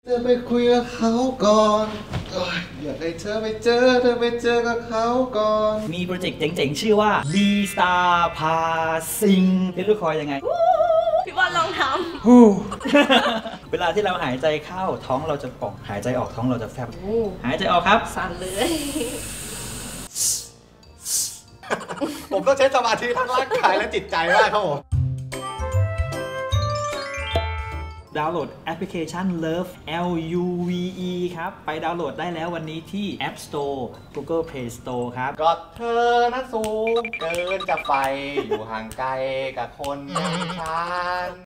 เธอไปคุยกับเขาก่อนอยากให้เธอไปเจอกับเขาก่อนมีโปรเจกต์เจ๋งๆชื่อว่า B Star พาซิงพี่ลูกคอยยังไงพี่บอลลองทเวลาที่เราหายใจเข้าท้องเราจะป่องหายใจออกท้องเราจะแฟบหายใจออกครับสั่นเลยผมต้องใช้สมาธิทั้งร่างกายและจิตใจมากครับผมดาวน์โหลดแอปพลิเคชัน Love LUVE ครับไปดาวน์โหลดได้แล้ววันนี้ที่ App Store Google Play Store ครับก็เธอนั้นสูงเกินจะไปอยู่ห่างไกลกับคนอย่างฉัน